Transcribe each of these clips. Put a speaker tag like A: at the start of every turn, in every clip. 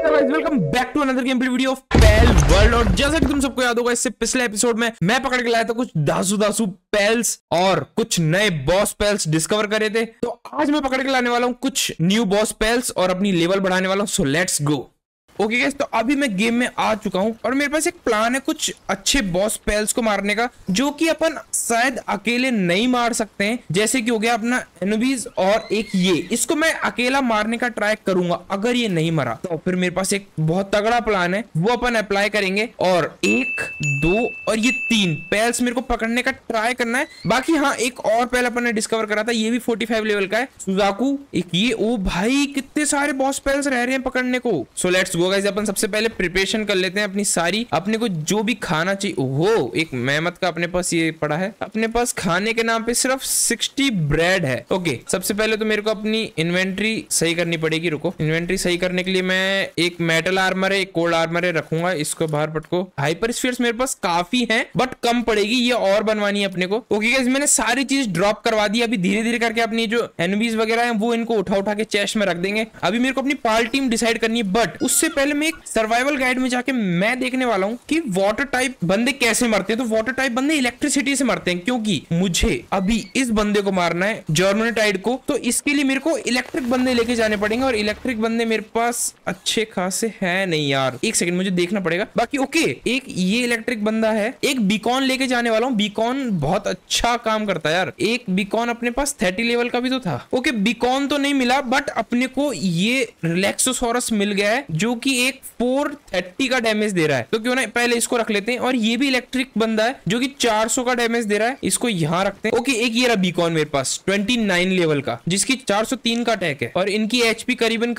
A: Welcome back to another game play video of Palworld. और जैसा कि तुम सबको याद होगा, इससे पिछले एपिसोड में मैं पकड़ के लाया था कुछ दासू पैल्स और कुछ नए बॉस पैल्स डिस्कवर करे थे। तो आज मैं पकड़ के लाने वाला हूँ कुछ न्यू बॉस पैल्स और अपनी लेवल बढ़ाने वाला हूँ। So let's go. Okay guys, तो अभी मैं गेम में आ चुका हूं और मेरे पास एक प्लान है कुछ अच्छे बॉस पैल्स को मारने का, जो कि अपन शायद अकेले नहीं मार सकते हैं। जैसे कि हो गया अपना एनुबीज और एक ये, इसको मैं अकेला मारने का ट्राई करूंगा। अगर ये नहीं मरा तो फिर मेरे पास एक बहुत तगड़ा प्लान है, वो अपन अप्लाई करेंगे। और 1, 2 और ये 3 पैल्स मेरे को पकड़ने का ट्राई करना है। बाकी हाँ, एक और पैल अपन ने डिस्कवर करा था, ये भी 45 लेवल का है, सुजाकू। एक ये, ओ भाई कितने सारे बॉस पैल्स रह रहे हैं पकड़ने को। सो लेट्स गो गाइस, अपन सबसे पहले प्रिपरेशन कर लेते हैं अपनी सारी। अपने को जो भी खाना चाहिए, ओहो एक मेहमत का अपने पास ये पड़ा है। अपने पास खाने के नाम पे सिर्फ 60 ब्रेड है। ओके, सबसे पहले तो मेरे को अपनी इन्वेंट्री सही करनी पड़ेगी। रुको, इन्वेंट्री सही करने के लिए मैं एक मेटल आर्मर है, एक कोल्ड आर्मर है, रखूंगा। इसको बाहर पटको। हाइपर स्फीयर्स मेरे पास काफी है बट कम पड़ेगी, ये और बनवानी है अपने को। ओके गाइस, मैंने सारी चीज ड्रॉप करवा दी। अभी धीरे धीरे करके अपनी जो एनिमीज वगैरह है वो इनको उठा उठा के चेस्ट में रख देंगे। अभी मेरे को अपनी पाल टीम डिसाइड करनी है, बट उससे पहले मैं एक सर्वाइवल गाइड में जाके मैं देखने वाला हूं कि वाटर टाइप बंदे कैसे मरते हैं। तो वाटर टाइप बंदे इलेक्ट्रिसिटी से मरते हैं, क्योंकि मुझे अभी इस बंदे को मारना है, जर्मनाटाइड को। तो इसके लिए मेरे को इलेक्ट्रिक बंदे लेके जाने पड़ेंगे और इलेक्ट्रिक बंदे मेरे पास अच्छे खासे है नहीं यार। एक सेकंड, मुझे देखना पड़ेगा। बाकी ओके, एक ये इलेक्ट्रिक बंदा है। एक बीकॉन लेके जाने वाला हूँ। बीकॉन बहुत अच्छा काम करता है यार। एक बीकॉन अपने पास 30 लेवल का भी तो था। ओके, बीकॉन तो नहीं मिला बट अपने को ये रिलैक्सोसॉरस मिल गया है, जो कि एक 430 का डैमेज दे रहा है। तो क्यों ना पहले इसको रख लेते हैं। और ये भी इलेक्ट्रिक बंदा है जो कि 400 का डैमेज दे रहा है, इसको यहाँ रखते हैं। ओके, एक ये रहा बीकॉन मेरे पास 29 लेवल का, जिसकी 403 का अटैक है और इनकी एचपी करीबन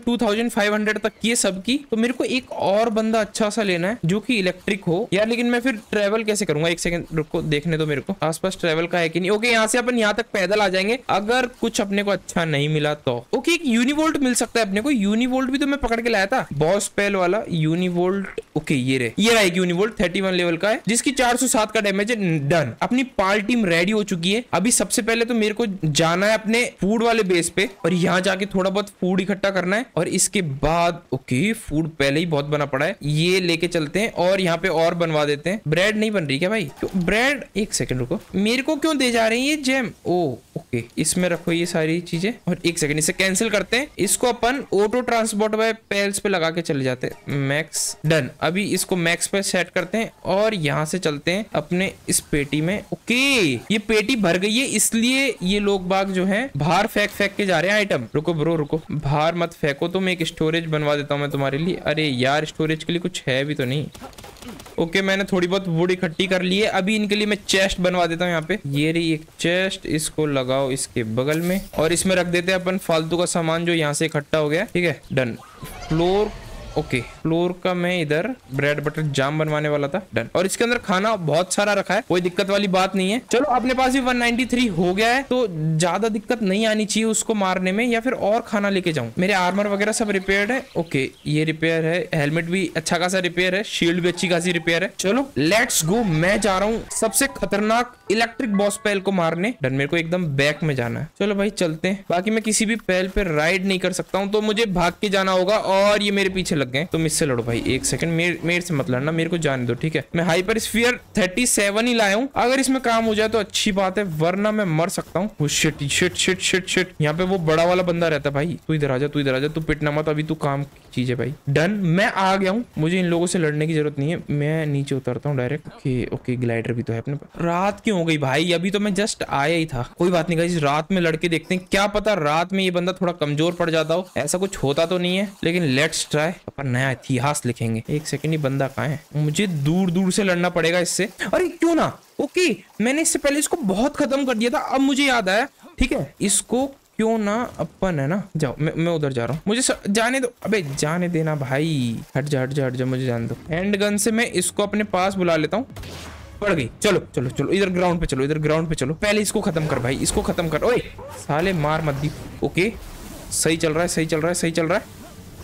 A: 2500 तक की है सबकी। तो मेरे को एक और बंदा अच्छा सा लेना है जो कि इलेक्ट्रिक हो यार। लेकिन मैं फिर ट्रेवल कैसे करूंगा? एक सेकंड रुको, देखने दो मेरे को आसपास ट्रेवल का है कि नहीं। ओके, यहाँ से अपन यहाँ तक पैदल आ जाएंगे अगर कुछ अपने को अच्छा नहीं मिला तो। ओके, एक यूनिवोल्ट मिल सकता है अपने को। यूनिवोल्ट भी तो मैं पकड़ के लाया था, बॉस पैल वाला यूनिवोल्ट। ओके, ये रहा एक यूनिवोल्ट 31 लेवल का है, जिसकी 407 का डैमेज है। डन, अपनी पाल टीम रेडी हो चुकी है। अभी सबसे पहले तो मेरे को जाना है अपने फूड वाले बेस पे और यहाँ जाके थोड़ा बहुत फूड इकट्ठा करना है। और इसके बाद ओके, फूड पहले ही बहुत बना पड़ा है, ये लेके चलते हैं और यहाँ पे और बनवा देते हैं। ब्रेड नहीं बन रही क्या भाई? ब्रेड, एक सेकंड रुको, मेरे को क्यों दे जा रहे हैं ये जेम? ओ ओके, इसमें रखो ये सारी चीजें। और एक सेकंड, इसे कैंसिल करते हैं। इसको अपन ऑटो ट्रांसपोर्ट बाय पैल्स पे लगा के चले जाते हैं। Max, done. अभी इसको मैक्स पे सेट करते हैं और यहाँ से चलते हैं अपने इस पेटी में। ओके, ये पेटी भर गई है, इसलिए ये लोग बाग जो है बाहर फेंक के जा रहे हैं आइटम। रुको ब्रो रुको, बाहर मत फेंको, तो मैं एक स्टोरेज बनवा देता हूँ मैं तुम्हारे लिए। अरे यार, स्टोरेज के लिए कुछ है भी तो नहीं। ओके, मैंने थोड़ी बहुत वुड इकट्ठी कर ली है। अभी इनके लिए मैं चेस्ट बनवा देता हूँ यहाँ पे। ये रही एक चेस्ट, इसको लगाओ इसके बगल में और इसमें रख देते हैं अपन फालतू का सामान जो यहाँ से इकट्ठा हो गया। ठीक है, डन। फ्लोर, ओके, फ्लोर का मैं इधर ब्रेड बटर जाम बनवाने वाला था। डन। और इसके अंदर खाना बहुत सारा रखा है, कोई दिक्कत वाली बात नहीं है। चलो, अपने पास भी 193 हो गया है, तो ज्यादा दिक्कत नहीं आनी चाहिए उसको मारने में। या फिर और खाना लेके जाऊं? मेरे आर्मर वगैरह सब रिपेयर्ड है। ओके, ये रिपेयर है, हेलमेट भी अच्छा खासा रिपेयर है, शील्ड भी अच्छी खासी रिपेयर है। चलो लेट्स गो, मैं जा रहा हूँ सबसे खतरनाक इलेक्ट्रिक बॉस पैल को मारने। डन, मेरे को एकदम बैक में जाना है। चलो भाई चलते हैं। बाकी मैं किसी भी पैल पे राइड नहीं कर सकता हूँ, तो मुझे भाग के जाना होगा। और ये मेरे पीछे लग गए, तुम इससे लड़ो भाई। एक सेकंड, मेरे से मत लड़ना, मेरे को जाने दो। ठीक है, मैं हाइपर स्फीयर 37 ही लाया हूँ। अगर इसमें काम हो जाए तो अच्छी बात है, वरना मैं मर सकता हूँ। Shit shit shit shit shit, यहाँ पे वो बड़ा वाला बंदा रहता है भाई। तू इधर आजा, तू इधर आजा, तू पिटना मत, अभी तू काम की चीज है भाई। डन, मैं आ गया हूँ, मुझे इन लोगों से लड़ने की जरूरत नहीं है। मैं नीचे उतरता हूँ डायरेक्ट। ओके ओके, ग्लाइडर भी तो है अपने पास। रात क्यों हो गई भाई? अभी तो मैं जस्ट आया ही था। कोई बात नहीं गाइस, रात में लड़के देखते हैं, क्या पता रात में ये बंदा थोड़ा कमजोर पड़ जाता हो। ऐसा कुछ होता तो नहीं है, लेकिन लेट्स ट्राई। अपन नया इतिहास लिखेंगे। एक सेकंड, ये बंदा कहाँ है? मुझे दूर दूर से लड़ना पड़ेगा इससे। अरे क्यों ना, ओके, मैंने इससे पहले इसको बहुत खत्म कर दिया था, अब मुझे याद आया। ठीक है, इसको क्यों ना अपन, है ना, जाओ, मैं उधर जा रहा हूँ, मुझे जाने दो। अबे जाने देना भाई, हट जा हट जा हट जा, मुझे जाने दो। हैंड गन से मैं इसको अपने पास बुला लेता हूँ। पड़ गई। चलो चलो चलो, इधर ग्राउंड पे चलो, इधर ग्राउंड पे चलो। पहले इसको खत्म कर भाई, इसको खत्म कर। ओए साले, मार मत दी। ओके, सही चल रहा है, सही चल रहा है, सही चल रहा है।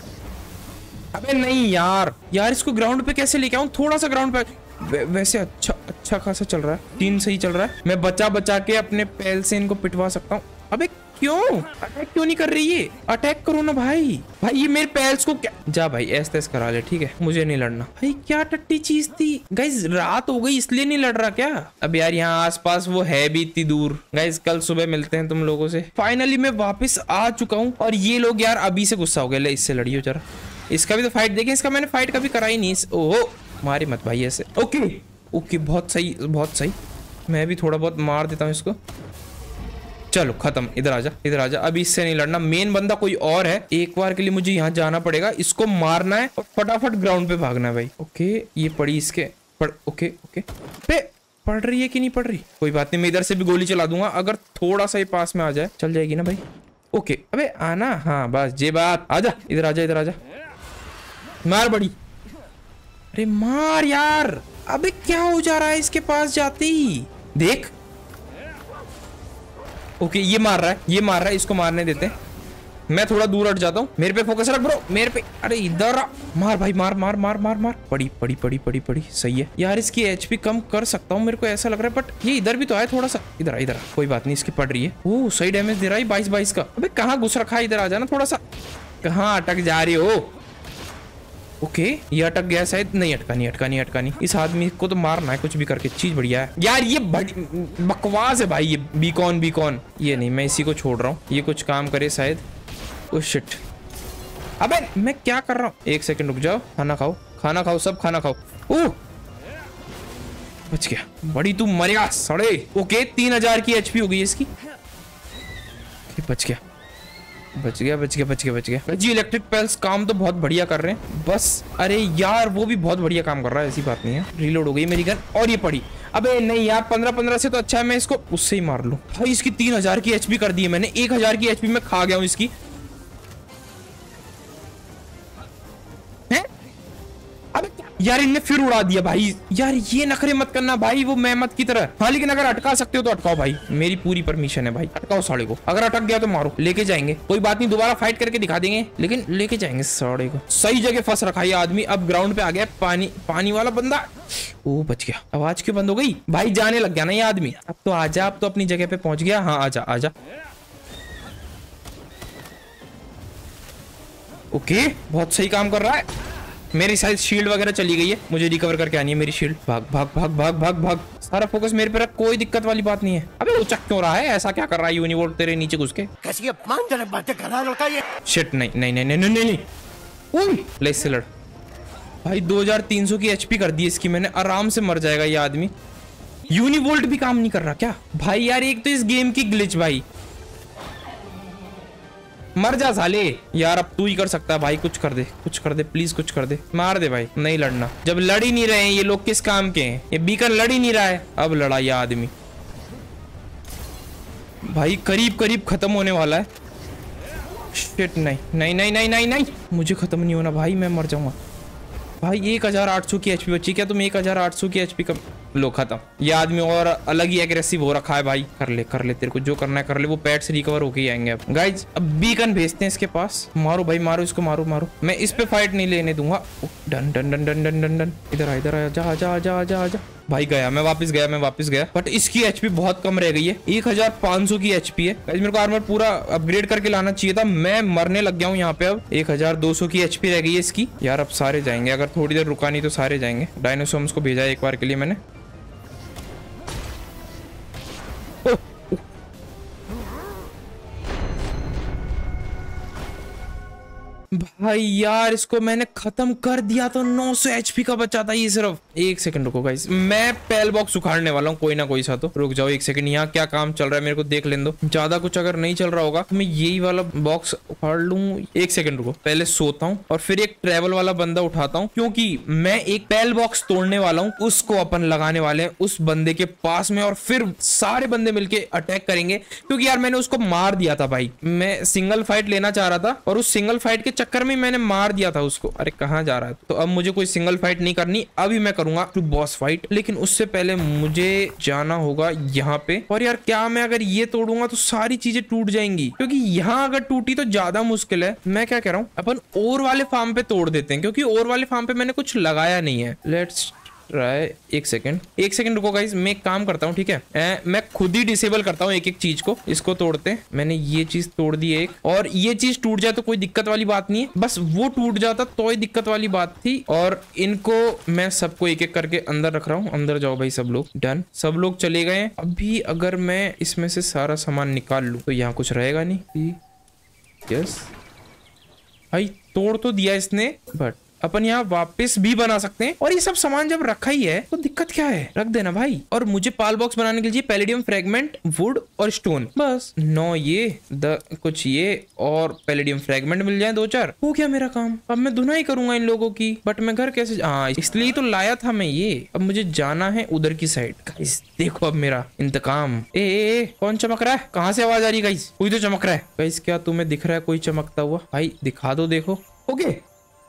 A: अबे नहीं यार, इसको ग्राउंड पे कैसे लेके आऊं? थोड़ा सा ग्राउंड पे, वैसे अच्छा खासा चल रहा है। 3 सही चल रहा है। मैं बचा के अपने पैल से इनको पिटवा सकता हूँ। अबे क्यों अटैक क्यों नहीं कर रही है? अटैक करो ना भाई। भाई ये मेरे पैल्स को क्या, जा भाई ऐस तैस करा ले, ठीक है मुझे नहीं लड़ना। भाई क्या टट्टी चीज थी गाइस, रात हो गई इसलिए नहीं लड़ रहा क्या? अब यार यहाँ आसपास वो है भी इतनी दूर। गाइस कल सुबह मिलते हैं तुम लोगों से। फाइनली मैं वापस आ चुका हूँ और ये लोग यार अभी से गुस्सा हो गए। ले इससे लड़ियो जरा, इसका भी तो फाइट देखें। इसका मैंने फाइट कभी करा ही नहीं। ओहो मारे मत भाई ऐसे। ओके ओके बहुत सही बहुत सही। मैं भी थोड़ा बहुत मार देता हूँ इसको। चलो खत्म। इधर आजा इधर आजा, अभी इससे नहीं लड़ना। मेन बंदा कोई और है। एक बार के लिए मुझे यहाँ जाना पड़ेगा, इसको मारना है और फटाफट ग्राउंड पे भागना है भाई। ओके ये पड़ी इसके पड़। ओके ओके पे पड़ रही है कि नहीं पड़ रही? कोई बात नहीं, मैं इधर से भी गोली चला दूंगा अगर थोड़ा सा ही पास में आ जाए। चल जाएगी ना भाई? ओके अबे आना। हाँ बस ये बात। आजा इधर आजा इधर आजा, मार बड़ी। अरे मार यार। अबे क्या हो जा रहा है इसके पास जाते ही? देख ओके ये मार रहा है ये मार रहा है, इसको मारने देते हैं। मैं थोड़ा दूर हट जाता हूँ। मेरे पे फोकस रख ब्रो, मेरे पे। अरे इधर आ, मार भाई मार मार मार मार मार। पड़ी पड़ी पड़ी पड़ी पड़ी। सही है यार, इसकी एचपी कम कर सकता हूँ मेरे को ऐसा लग रहा है, बट ये इधर भी तो आया थोड़ा सा। इधर इधर कोई बात नहीं, इसकी पड़ रही है। ओह सही डैमेज दे रहा है 22-22 का। अबे कहाँ घुस रखा है? इधर आ जाना थोड़ा सा। कहाँ अटक जा रही हो? ओके ये अटक गया शायद। नहीं अटका नहीं अटका नहीं अटका नहीं। इस आदमी को तो मारना है कुछ भी करके। चीज बढ़िया है यार, ये बकवास है भाई। ये बीकॉन बीकॉन ये नहीं, मैं इसी को छोड़ रहा हूँ। ये कुछ काम करे शायद। ओह शिट, अबे मैं क्या कर रहा हूँ? एक सेकंड रुक जाओ। खाना खाओ सब खाना खाओ। ओह बच गया। बड़ी तू मरेगा सड़े। ओके 3000 की एचपी हो गई इसकी। बच गया बच गया बच गया बच गया बच गया जी। इलेक्ट्रिक पेल्स काम तो बहुत बढ़िया कर रहे हैं बस। अरे यार वो भी बहुत बढ़िया काम कर रहा है, ऐसी बात नहीं है। रीलोड हो गई मेरी गन और ये पड़ी। अबे नहीं यार 15-15 से तो अच्छा है मैं इसको उससे ही मार लूं। भाई इसकी 3000 की एचपी कर दी है मैंने। 1000 की एचपी में खा गया हूं इसकी। हैं? अबे यार इनने फिर उड़ा दिया भाई। यार ये नखरे मत करना भाई वो मेहमत की तरह। हाँ लेकिन अगर अटका सकते हो तो अटकाओ भाई, मेरी पूरी परमिशन है भाई। अटकाओ साड़े को, अगर अटक गया तो मारो। लेके जाएंगे कोई बात नहीं, दोबारा फाइट करके दिखा देंगे, लेकिन लेके जाएंगे साड़े को। सही जगह फंस रखा है आदमी। अब ग्राउंड पे आ गया पानी वाला बंदा। ओ बच गया। आवाज क्यों बंद हो गई? भाई जाने लग गया ना ये आदमी। अब तो आजा, अब तो अपनी जगह पे पहुंच गया। हाँ आजा आजा। ओके बहुत सही काम कर रहा है। मेरी शायद शील्ड वगैरह चली गई है, मुझे रिकवर करके आनी है मेरी शील्ड। भाग भाग भाग भाग भाग भाग। सारा फोकस मेरे पे रख, कोई दिक्कत वाली बात नहीं है। अबे उचक क्यों रहा है? ऐसा क्या कर रहा है यूनिवोल्ट तेरे नीचे घुस के? कैसी अपमानजनक बातें कर रहा है लड़का ये। शिट नहीं नहीं नहीं नहीं नहीं नहीं। ओए ले इससे लड़ भाई। 2300 की एचपी कर दी इसकी मैंने। आराम से मर जाएगा ये आदमी। यूनिवोल्ट भी काम नहीं कर रहा क्या भाई? यार एक तो इस गेम की ग्लिच भाई। मर जा साले। यार अब तू ही कर सकता है भाई, कुछ कर दे प्लीज, कुछ कर दे। मार दे भाई। नहीं लड़ना, जब लड़ ही नहीं रहे हैं ये लोग किस काम के हैं? ये बीकन लड़ ही नहीं रहा है, अब लड़ा ये आदमी। भाई करीब करीब खत्म होने वाला है। शिट नहीं नहीं नहीं नहीं नहीं नहीं, मुझे खत्म नहीं होना भाई, मैं मर जाऊंगा भाई। 1800 की एचपी बची क्या? तुम 1800 की एचपी कम लो, खत्म। ये आदमी और अलग ही एग्रेसिव हो रखा है भाई। कर ले तेरे को जो करना है कर ले। वो पैट से रिकवर होके ही आएंगे अब। गाइज अब बीकन भेजते हैं इसके पास। मारो भाई मारो इसको, मारो मारो। मैं इस पे फाइट नहीं लेने दूंगा। Done done done done done done done. इधर आ जा भाई। गया मैं वापस गया बट इसकी एचपी बहुत कम रह गई है। 1500 की एचपी है। मेरे को आर्मर पूरा अपग्रेड करके लाना चाहिए था। मैं मरने लग गया हूँ यहाँ पे। अब 1200 की एचपी रह गई है इसकी। यार अब सारे जाएंगे, अगर थोड़ी देर रुका नहीं तो सारे जाएंगे। डायनासोर्स को भेजा है एक बार के लिए मैंने। भाई यार इसको मैंने खत्म कर दिया तो 900 एचपी का बचा था ये सिर्फ। एक सेकंड रुको गाइस, मैं पेल बॉक्स उखाड़ने वाला हूँ कोई ना कोई सा। तो रुक जाओ एक सेकंड, यहाँ क्या काम चल रहा है मेरे को देख लेने दो। ज्यादा कुछ अगर नहीं चल रहा होगा तो मैं यही वाला बॉक्स उखाड़ लूँ। एक सेकंड रुको, पहले सोता हूँ और फिर एक ट्रेवल वाला बंदा उठाता हूँ, क्योंकि मैं एक पेल बॉक्स तोड़ने वाला हूँ। उसको अपन लगाने वाले हैं उस बंदे के पास में और फिर सारे बंदे मिलके अटैक करेंगे। क्योंकि यार मैंने उसको मार दिया था भाई। मैं सिंगल फाइट लेना चाह रहा था और उस सिंगल फाइट के चक्कर में मैंने मार दिया था उसको। अरे कहाँ जा रहा है? तो अब मुझे कोई सिंगल फाइट नहीं करनी, अभी मैं करूंगा टू बॉस फाइट। लेकिन उससे पहले मुझे जाना होगा यहाँ पे। और यार क्या मैं अगर ये तोड़ूंगा तो सारी चीजें टूट जाएंगी, क्योंकि यहाँ अगर टूटी तो ज्यादा मुश्किल है। मैं क्या कह रहा हूँ, अपन और वाले फार्म पे तोड़ देते हैं, क्योंकि और वाले फार्म पे मैंने कुछ लगाया नहीं है। Let's try. एक सेकंड रुको गाइस, मैं एक काम करता हूँ, ठीक है, मैं खुद ही डिसेबल करता हूँ एक एक चीज को। इसको तोड़ते हैं, मैंने ये चीज तोड़ दी एक, और ये चीज टूट जाए तो कोई दिक्कत वाली बात नहीं है, बस वो टूट जाता तो ही दिक्कत वाली बात थी। और इनको मैं सबको एक एक करके अंदर रख रहा हूँ। अंदर जाओ भाई सब लोग, डन, सब लोग चले गए। अभी अगर मैं इसमें से सारा सामान निकाल लूँ तो यहाँ कुछ रहेगा नहीं। यस भाई, तोड़ तो दिया इसने, बट अपन यहाँ वापस भी बना सकते हैं। और ये सब सामान जब रखा ही है तो दिक्कत क्या है, रख देना भाई। और मुझे पाल बॉक्स बनाने के लिए पैलेडियम फ्रेगमेंट, वुड और स्टोन, बस 9 ये कुछ ये और पैलेडियम फ्रेगमेंट मिल जाए 2-4, हो गया मेरा काम। अब मैं धुनाई करूंगा इन लोगों की, बट मैं घर कैसे, हाँ इसलिए तो लाया था मैं ये। अब मुझे जाना है उधर की साइड। गाइस देखो अब मेरा इंतकाम। ए कौन चमक रहा है, कहाँ से आवाज आ रही है गाइस? कोई तो चमक रहा है। गाइस क्या तुम्हें दिख रहा है कोई चमकता हुआ? भाई दिखा दो, देखो। ओके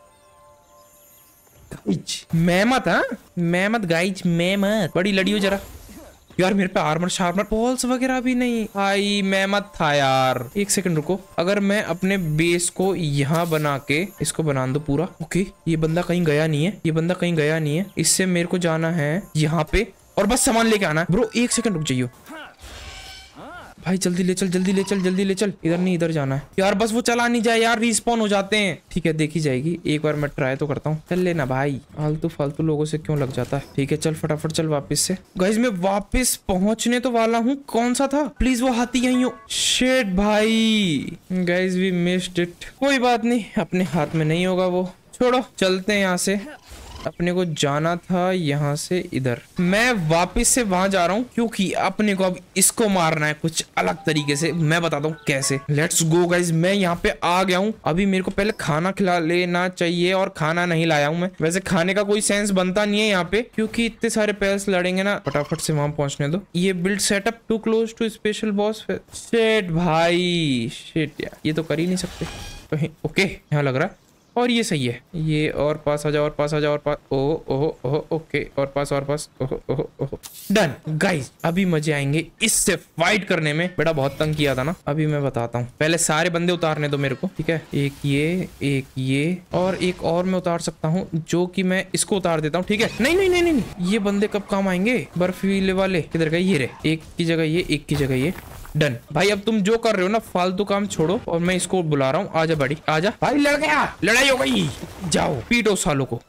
A: मैं मत, हाँ मैं मत गाइज, मैं मत, बड़ी लड़ी हो जरा। यार मेरे पे आर्मर शार्मर पॉल्स वगैरह भी नहीं भाई, मैं मत था यार। एक सेकंड रुको, अगर मैं अपने बेस को यहाँ बना के इसको बना दो पूरा। ओके ये बंदा कहीं गया नहीं है, ये बंदा कहीं गया नहीं है। इससे मेरे को जाना है यहाँ पे और बस सामान लेके आना है। ब्रो एक सेकंड रुक जाइयो भाई, जल्दी ले चल, जल्दी ले चल, जल्दी ले चल। इधर नहीं, इधर जाना है यार, बस वो चला नहीं जाए यार, रिस्पॉन हो जाते हैं। ठीक है देखी जाएगी, एक बार मैं ट्राई तो करता हूँ। चल लेना भाई, फालतू फालतू लोगों से क्यों लग जाता है। ठीक है चल फटाफट चल वापस से। गाइस मैं वापस पहुंचने तो वाला हूँ। कौन सा था, प्लीज वो हाथी यहीं हो। शिट भाई, गाइस वी मिस्ड इट। कोई बात नहीं, अपने हाथ में नहीं होगा वो, छोड़ो चलते हैं यहाँ से। अपने को जाना था यहाँ से इधर, मैं वापस से वहां जा रहा हूँ क्योंकि अपने को अब इसको मारना है कुछ अलग तरीके से। मैं बताता हूँ कैसे। लेट्स गो गाइज, मैं यहाँ पे आ गया हूँ। अभी मेरे को पहले खाना खिला लेना चाहिए और खाना नहीं लाया हूँ मैं। वैसे खाने का कोई सेंस बनता नहीं है यहाँ पे क्योंकि इतने सारे पेल्स लड़ेंगे ना। फटाफट से वहां पहुंचने दो। ये build setup too close to special boss. Shit भाई शिट यार, ये तो कर ही नहीं सकते कहीं। ओके यहाँ लग रहा है और ये सही है। ये और पास आ जाओ, और पास आ जाओ, और पास। ओहो ओहो ओहो ओके, और पास, और पास। ओहो ओहो ओहो डन। गाइस अभी मजे आएंगे इससे फाइट करने में। बेटा बहुत तंग किया था ना। अभी मैं बताता हूँ, पहले सारे बंदे उतारने दो मेरे को, ठीक है। एक ये और एक और मैं उतार सकता हूँ, जो कि मैं इसको उतार देता हूँ, ठीक है। नहीं नहीं नहीं नहीं, ये बंदे कब काम आएंगे? बर्फीले वाले किधर गए? ये रहे, एक की जगह ये, एक की जगह ये। डन भाई, अब तुम जो कर रहे हो ना फालतू काम छोड़ो और मैं इसको बुला रहा हूँ। आजा बड़ी आजा। भाई लड़ गया, लड़ाई हो गई, जाओ पीटो सालों को।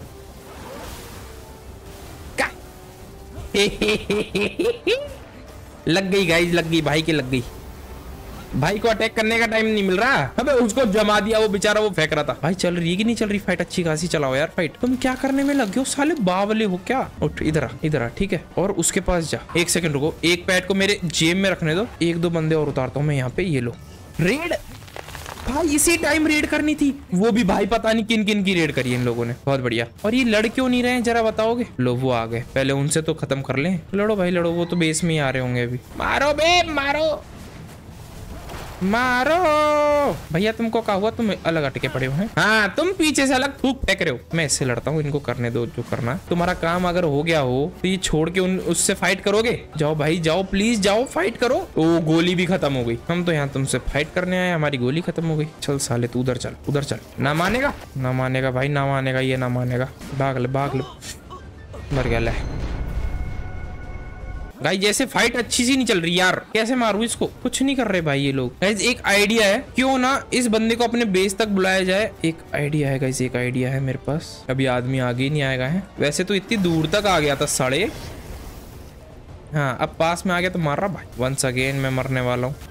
A: लग गई गाइस, लग गई भाई की, लग गई। भाई को अटैक करने का टाइम नहीं मिल रहा। अबे उसको जमा दिया, वो बेचारा वो फेंक रहा था। भाई चल रही है कि नहीं चल रही फाइट? अच्छी खासी चलाओ यार फाइट। तुम क्या करने में लगे हो साले, बावले हो क्या? उठ इधर आ, इधर आ, ठीक है। और उसके पास जा। एक सेकंड रुको, एक पैड को मेरे जेब में रखने दो। 1-2 बंदे और उतारता हूँ मैं यहाँ पे। ये लो रेड। भाई इसी टाइम रेड करनी थी, वो भी भाई पता नहीं किन किन की रेड करी इन लोगों ने। बहुत बढ़िया। और ये लड़ क्यों नहीं रहे हैं जरा बताओगे? लो वो आ गए, पहले उनसे तो खत्म कर लें। लड़ो भाई लड़ो, वो तो बेस में ही आ रहे होंगे अभी। मारो बे मारो मारो। भैया तुमको क्या हुआ, तुम अलग अटके पड़े हो हैं? हाँ तुम पीछे से अलग थूक फेंक रहे हो। मैं इससे लड़ता हूँ, इनको करने दो जो करना। तुम्हारा काम अगर हो गया हो तो ये छोड़ के उससे फाइट करोगे? जाओ भाई जाओ, प्लीज जाओ फाइट करो। ओ गोली भी खत्म हो गई। हम तो यहाँ तुमसे फाइट करने आए, हमारी गोली खत्म हो गई। चल साले तू उधर चल, उधर चल। ना मानेगा, ना मानेगा भाई, ना मानेगा, ये ना मानेगा। भाग ले भाग ले, मर गया। ले गाइस जैसे फाइट अच्छी सी नहीं चल रही यार, कैसे मारूं इसको? कुछ नहीं कर रहे भाई ये लोग। गाइस एक आइडिया है, क्यों ना इस बंदे को अपने बेस तक बुलाया जाए। एक आइडिया है गाइस, एक आइडिया है मेरे पास। अभी आदमी आगे ही नहीं आएगा है। वैसे तो इतनी दूर तक आ गया था साढ़े। हाँ अब पास में आ गया तो मार रहा भाई। वंस अगेन मैं मरने वाला हूँ।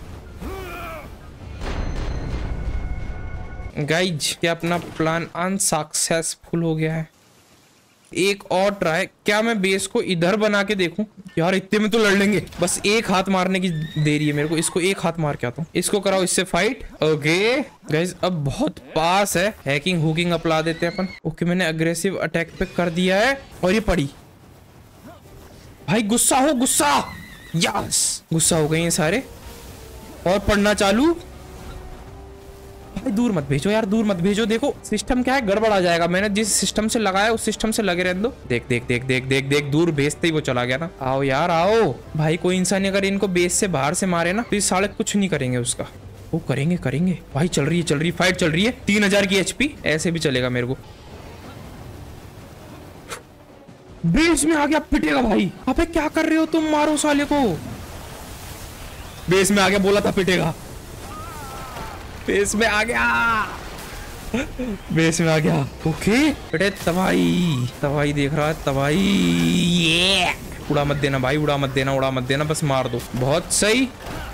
A: गाइस क्या अपना प्लान अनसक्सेसफुल हो गया है? एक और ट्राई। क्या मैं बेस को इधर बना के देखूं? यार इतने में तो लड़ लेंगे, बस एक हाथ मारने की देरी है मेरे को। इसको एक हाथ मार के आता हूँ, इसको कराओ इससे फाइट। ओके गाइस अब बहुत पास है, हैकिंग हुकिंग अपला देते हैं अपन। ओके मैंने अग्रेसिव अटैक पे कर दिया है और ये पड़ी। भाई गुस्सा हो, गुस्सा। यस गुस्सा हो गए हैं सारे और पढ़ना चालू। भाई दूर मत भेजो यार, दूर मत भेजो। देखो सिस्टम क्या है, गड़बड़ आ जाएगा। मैंने जिस सिस्टम से लगाया उस सिस्टम से लगे रहने दो। देख देख देख देख देख देख, दूर भेजते ही वो चला गया ना। आओ यार आओ भाई, कोई इंसान अगर इनको बेस से बाहर से मारे ना तो ये साले कुछ नहीं करेंगे उसका। वो करेंगे करेंगे भाई। चल रही है फाइट चल रही है। 3000 की HP, ऐसे भी चलेगा मेरे को। बेस में आ गया, पिटेगा भाई। अबे क्या कर रहे हो तुम, मारो साले को। बेस में आ गया, बोला था पिटेगा। बेस में आ गया, बेस में आ गया। ओके बेटे, तबाही तबाही देख रहा है, तबाही। ये उड़ा मत देना भाई, उड़ा मत देना, उड़ा मत देना, बस मार दो। बहुत सही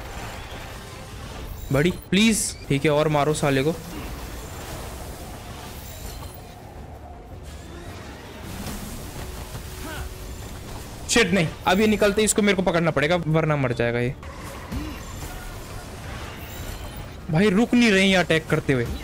A: बड़ी, प्लीज। ठीक है, और मारो साले को। शिट, नहीं, अब ये निकलते इसको मेरे को पकड़ना पड़ेगा, वरना मर जाएगा ये। भाई रुक नहीं रहे हैं अटैक करते हुए।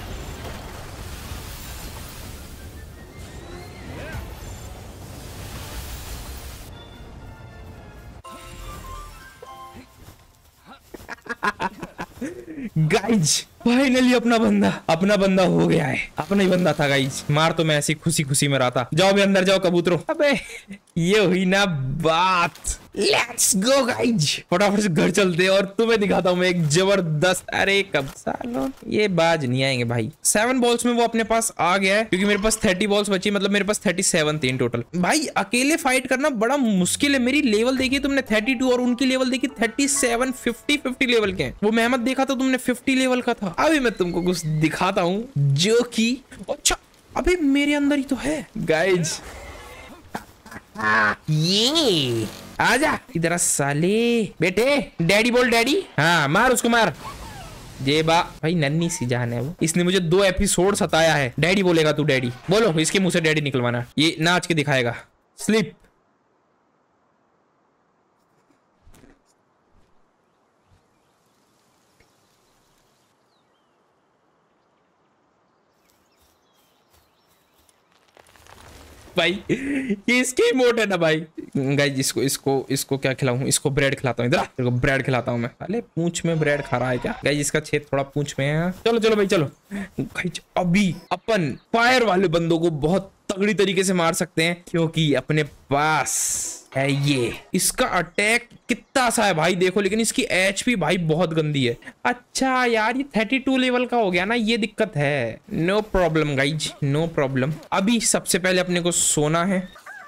A: गाइज फाइनली अपना बंदा हो गया है। अपना ही बंदा था गाइज। मार तो मैं ऐसी खुशी खुशी में रहा था। जाओ भी अंदर जाओ कबूतरों। अबे ये हुई ना बात। लेट्स गो गाइज, फटाफट से घर चलते हैं और तुम्हें दिखाता हूँ मैं एक जबरदस्त। अरे कब सालों ये बाज नहीं आएंगे भाई। 7 बॉल्स में वो अपने पास आ गया है, क्योंकि मेरे पास 30 बॉल्स बची, मतलब मेरे पास 37 थी इन टोटल। भाई अकेले फाइट करना बड़ा मुश्किल है। मेरी लेवल देखी तुमने 32 और उनकी लेवल देखी 37, 50 लेवल के हैं। वो मेहमत देखा तो तुमने 50 लेवल का था। अभी मैं तुमको कुछ दिखाता हूँ जो कि अच्छा, अभी मेरे अंदर ही तो है गाइज। ये आजा इधर साले। बेटे डैडी बोल, डैडी। हाँ मार उसको, मार। जे बा भाई, नन्ही सी जान है वो। इसने मुझे 2 एपिसोड सताया है। डैडी बोलेगा तू, डैडी बोलो। इसके मुंह से डैडी निकलवाना। ये नाच के दिखाएगा। स्लिप। भाई ये इसकी इमोट है ना भाई। गाइस इसको क्या खिलाऊं? इसको ब्रेड खिलाता हूँ। इधर ब्रेड खिलाता हूँ मैं। अरे पूंछ में ब्रेड खा रहा है क्या? गाइस इसका छेद थोड़ा पूंछ में है। चलो चलो भाई चलो। गाइस अभी अपन फायर वाले बंदों को बहुत तगड़ी तरीके से मार सकते हैं, क्योंकि अपने पास है ये। इसका अटैक कितना सा है भाई देखो, लेकिन इसकी एचपी भाई बहुत गंदी है। अच्छा यार ये 32 लेवल का हो गया ना, ये दिक्कत है। No problem guys, no problem. अभी सबसे पहले अपने को सोना है।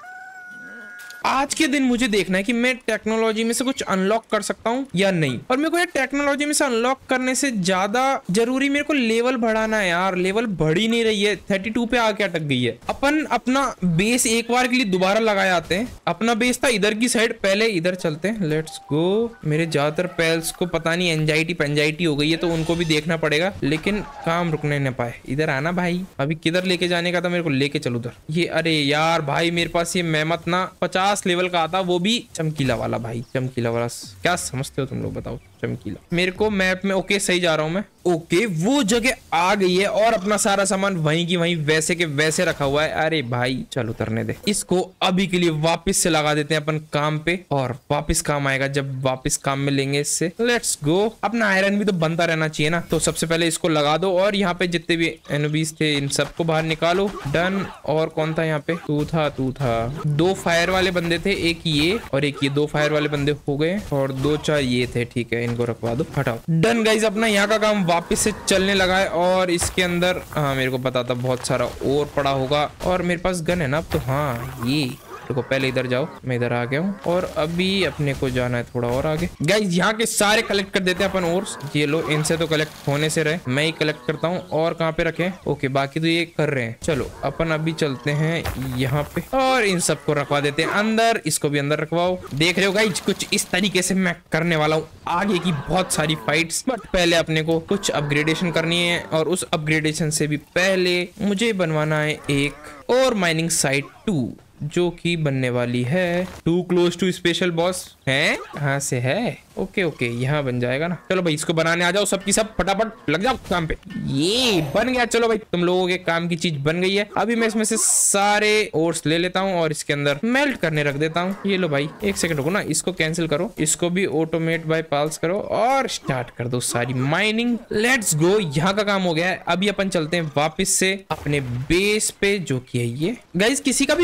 A: आज के दिन मुझे देखना है कि मैं टेक्नोलॉजी में से कुछ अनलॉक कर सकता हूँ या नहीं। और मेरे को ये टेक्नोलॉजी में से अनलॉक करने से ज्यादा जरूरी मेरे को लेवल बढ़ाना है यार। लेवल बढ़ ही नहीं रही है, 32 पे आके अटक गई है। अपन अपना बेस एक बार के लिए दोबारा लगाए आते हैं। अपना बेस था इधर की साइड, पहले इधर चलते हैं। Let's go. मेरे ज्यादातर पेल्स को पता नहीं एंजाइटी हो गई है, तो उनको भी देखना पड़ेगा, लेकिन काम रुकने न पाए। इधर आना भाई। अभी किधर लेके जाने का था? मेरे को लेके चलो उधर। ये अरे यार भाई मेरे पास ये मेहमत ना 50 लेवल का आता, वो भी चमकीला वाला भाई। चमकीला वाला क्या समझते हो तुम लोग, बताओ? चमकीला। मेरे को मैप में ओके सही जा रहा हूं मैं। ओके वो जगह आ गई है और अपना सारा सामान वहीं की वहीं वैसे के वैसे रखा हुआ है। अरे भाई चल उतरने दे इसको। अभी के लिए वापस से लगा देते हैं अपन काम पे, और वापस काम आएगा जब वापस काम में लेंगे इससे। Let's go. अपना आयरन भी तो बनता रहना चाहिए ना, तो सबसे पहले इसको लगा दो। और यहाँ पे जितने भी एनिमीज थे इन सबको बाहर निकालो। डन। और कौन था यहाँ पे? तू था। 2 फायर वाले बंदे थे, एक ये और एक ये। 2 फायर वाले बंदे हो गए और 2-4 ये थे। ठीक है इनको रखवा दो, हटाओ। Done guys. अपना यहाँ का काम वापस से चलने लगा है। और इसके अंदर हाँ मेरे को पता था बहुत सारा और पड़ा होगा, और मेरे पास गन है ना अब तो। हाँ ये देखो, पहले इधर जाओ। मैं इधर आ गया हूँ और अभी अपने को जाना है थोड़ा और आगे। गाइज यहाँ के सारे कलेक्ट कर देते हैं अपन। और ये लो, इनसे तो कलेक्ट होने से रहे, मैं ही कलेक्ट करता हूँ। और कहाँ पे रखे? ओके बाकी तो ये कर रहे हैं। चलो अपन अभी चलते हैं यहाँ पे और इन सबको रखवा देते हैं अंदर। इसको भी अंदर रखवाओ। देख रहे हो गाइज कुछ इस तरीके से मैं करने वाला हूँ आगे की बहुत सारी फाइट्स। बट पहले अपने को कुछ अपग्रेडेशन करनी है, और उस अपग्रेडेशन से भी पहले मुझे बनवाना है एक और माइनिंग साइट 2, जो कि बनने वाली है। Too close to special boss है। कहाँ से है? ओके ओके यहाँ बन जाएगा ना। चलो भाई इसको बनाने आ जाओ, सबकी सब फटाफट लग जाओ काम पे। ये बन गया। चलो भाई तुम लोगों के काम की चीज बन गई है। अभी मैं इसमें से सारे ओर्स ले लेता हूँ और इसके अंदर मेल्ट करने रख देता हूँ। ये लो भाई, एक सेकंड रुको ना, इसको कैंसिल करो, इसको भी ऑटोमेट बाय पाल्स करो और स्टार्ट कर दो सारी माइनिंग। Let's go. यहाँ का काम हो गया है। अभी अपन चलते हैं वापिस से अपने बेस पे, जो कि है ये। गाइस किसी का भी बेस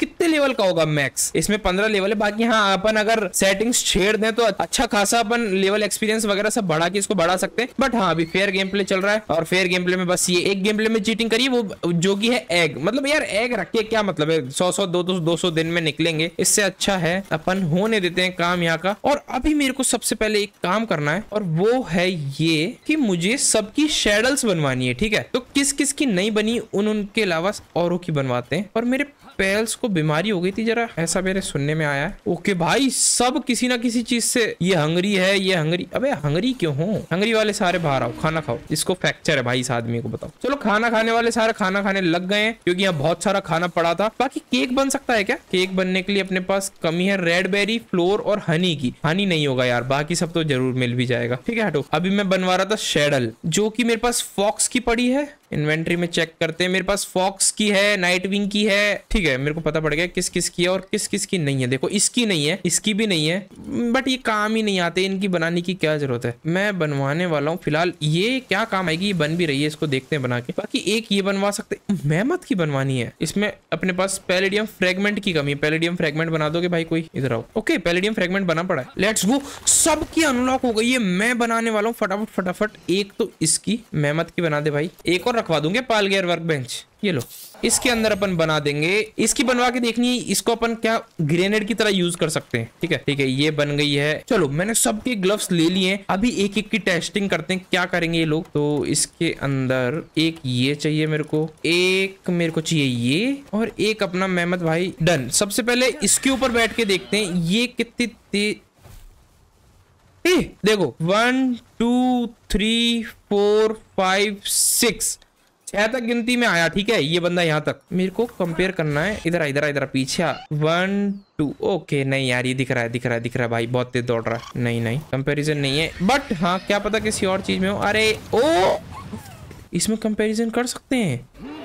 A: कितने लेवल का होगा मैक्स? इसमें 15 लेवल है। बाकी हाँ, अपन अगर सेटिंग्स छेड़ दें तो अच्छा खासा अपन लेवल एक्सपीरियंस वगैरह सब बढ़ा के इसको बढ़ा सकते हैं। बट हाँ, अभी फेयर गेम प्ले चल रहा है और फेयर गेम प्ले में बस ये एक गेम प्ले में चीटिंग करिए, वो जो कि है एग। मतलब यार एग रख के क्या मतलब है? 100 200 दिन में निकलेंगे, इससे अच्छा है अपन होने देते हैं काम यहाँ का। और अभी मेरे को सबसे पहले एक काम करना है और वो है ये कि मुझे सबकी शेडल्स बनवानी है, ठीक है? तो किस किस की नहीं बनी उनके अलावा औरों की बनवाते हैं। और मेरे पेल्स को बीमारी हो गई थी जरा, ऐसा मेरे सुनने में आया है। ओके भाई, सब किसी ना किसी चीज से ये हंगरी है, ये हंगरी। अबे हंगरी क्यों हो? हंगरी वाले सारे बाहर आओ, खाना खाओ। इसको फ्रैक्चर है भाई इस आदमी को, बताओ। चलो खाना खाने वाले सारे खाना खाने लग गए हैं क्योंकि यहाँ बहुत सारा खाना पड़ा था। बाकी केक बन सकता है क्या? केक बनने के लिए अपने पास कमी है रेड बेरी, फ्लोर और हनी की। हनी नहीं होगा यार, बाकी सब तो जरूर मिल भी जाएगा। ठीक है हटो। अभी मैं बनवा रहा था शेडल, जो कि मेरे पास फॉक्स की पड़ी है। इन्वेंट्री में चेक करते हैं, मेरे पास फॉक्स की है, नाइट विंग की है। ठीक है, मेरे को पता पड़ गया किस किस की है और किस किस की नहीं है। देखो इसकी नहीं है, इसकी भी नहीं है, बट ये काम ही नहीं आते, इनकी बनाने की क्या जरूरत है? मैं बनवाने वाला हूँ फिलहाल। ये क्या काम आएगी? ये बन भी रही है, इसको देखते हैं बना के। बाकी एक ये बनवा सकते, मेहमत की बनवानी है। इसमें अपने पास पैलेडियम फ्रेगमेंट की कमी है। पैलेडियम फ्रेगमेंट बना दोगे भाई कोई? इधर आओ। ओके, पैलेडियम फ्रेगमेंट बना पड़ा है। Let's go. सबकी अनलॉक हो गई है। मैं बनाने वाला हूँ फटाफट फटाफट। एक तो इसकी मेहमत की बना दे भाई, एक और रखवा दूंगे पाल गेयर वर्क बेंच। ये लो, इसके अंदर अपन बना देंगे। इसकी बनवा के देखनी है, इसको अपन क्या ग्रेनेड की तरह यूज कर सकते हैं। ठीक है ठीक है, ये बन गई है। चलो मैंने सबके ग्लव्स ले लिए हैं, अभी एक एक की टेस्टिंग करते हैं क्या करेंगे ये लोग। तो इसके अंदर एक ये चाहिए मेरे को, एक मेरे को चाहिए ये, और एक अपना मेहमत भाई। डन। सबसे पहले इसके ऊपर बैठ के देखते हैं ये कितनी तेज। देखो 1 2 3 4 5 6 6 तक गिनती में आया। ठीक है, ये बंदा यहाँ तक। मेरे को कंपेयर करना है। इधर इधर इधर पीछे 1 2। ओके नहीं यार, ये दिख रहा है दिख रहा है दिख रहा है भाई, बहुत तेज दौड़ रहा है। नहीं नहीं, कंपैरिजन नहीं है, बट हाँ क्या पता किसी और चीज में हो। अरे ओ, इसमें कंपैरिजन कर सकते हैं।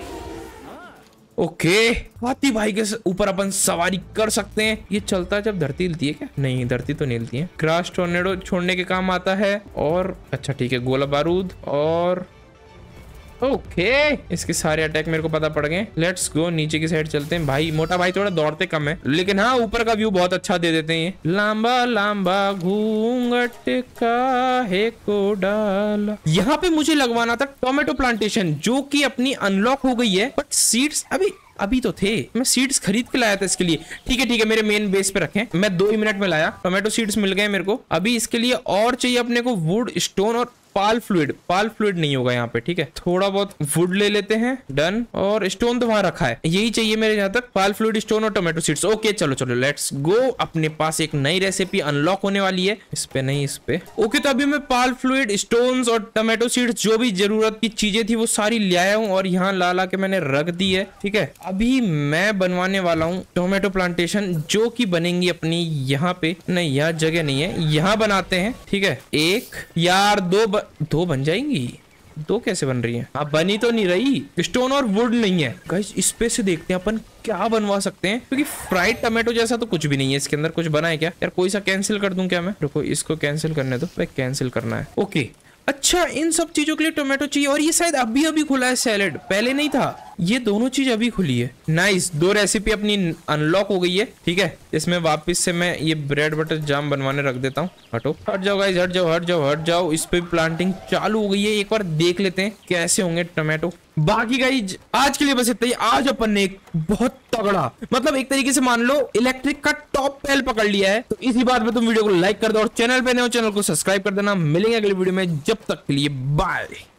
A: ओके, हाथी भाई के ऊपर अपन सवारी कर सकते हैं। ये चलता है जब धरती हिलती है क्या? नहीं, धरती तो नहीं हिलती है। क्रैश टोर्नेडो छोड़ने के काम आता है। और अच्छा ठीक है, गोला बारूद। और ओके, इसके सारे अटैक मेरे को पता पड़ गए। लेट्स गो, नीचे की साइड चलते हैं। भाई मोटा भाई थोड़ा दौड़ते कम है, लेकिन हाँ ऊपर का व्यू बहुत अच्छा दे देते हैं। लंबा लंबा घूंघट काहे को डाला। यहाँ पे मुझे लगवाना था टोमेटो प्लांटेशन, जो कि अपनी अनलॉक हो गई है, बट सीड्स अभी तो थे। मैं सीड्स खरीद के लाया था इसके लिए। ठीक है मेरे मेन बेस पे रखें, मैं 2 ही मिनट में लाया। टोमेटो सीड्स मिल गए मेरे को। अभी इसके लिए और चाहिए अपने को वुड, स्टोन और पाल फ्लूइड। पाल फ्लूइड नहीं होगा यहाँ पे। ठीक है, थोड़ा बहुत वुड ले लेते हैं। डन। और स्टोन तो वहां रखा है, यही चाहिए मेरे यहाँ तक। पाल फ्लूइड, स्टोन और टोमेटो सीड्स। ओके चलो चलो लेट्स गो। अपने पास एक नई रेसिपी अनलॉक होने वाली है। इस पे नहीं, इस पे। ओके, तो अभी मैं पाल फ्लूइड, स्टोन्स और टोमेटो सीड्स, जो भी जरूरत की चीजें थी वो सारी ले आया हूँ और यहाँ ला के मैंने रख दी है। ठीक है, अभी मैं बनवाने वाला हूँ टोमेटो प्लांटेशन, जो की बनेंगी अपनी यहाँ पे। नहीं, यहाँ जगह नहीं है, यहाँ बनाते हैं। ठीक है, एक यार दो बन जाएंगी। 2 कैसे बन रही है? हाँ, बनी तो नहीं रही। स्टोन और वुड नहीं है गाइस। इस पे से देखते हैं अपन क्या बनवा सकते हैं, क्योंकि फ्राइड टमाटो जैसा तो कुछ भी नहीं है इसके अंदर। कुछ बना है क्या यार? कोई सा कैंसिल कर दूं क्या मैं? रुको, इसको कैंसिल करने दो भाई, कैंसिल करना है। ओके, अच्छा इन सब चीजों के लिए टोमेटो चाहिए। और ये शायद अभी खुला है सैलेड, पहले नहीं था। ये दोनों चीज अभी खुली है। नाइस, 2 रेसिपी अपनी अनलॉक हो गई है। ठीक है, इसमें वापस से मैं ये ब्रेड बटर जाम बनवाने रख देता हूँ। हटो, हट जाओ गाइस, हट जाओ हट जाओ हट जाओ। इस पे प्लांटिंग चालू हो गई है। एक बार देख लेते हैं कैसे होंगे टोमेटो। बाकी गाइस आज के लिए बस इतना ही। आज अपन ने एक बहुत तगड़ा, मतलब एक तरीके से मान लो इलेक्ट्रिक का टॉप पेल पकड़ लिया है। तो इसी बात में तुम वीडियो को लाइक कर दो और चैनल पे नए हो चैनल को सब्सक्राइब कर देना। मिलेंगे अगली वीडियो में, जब तक के लिए बाय।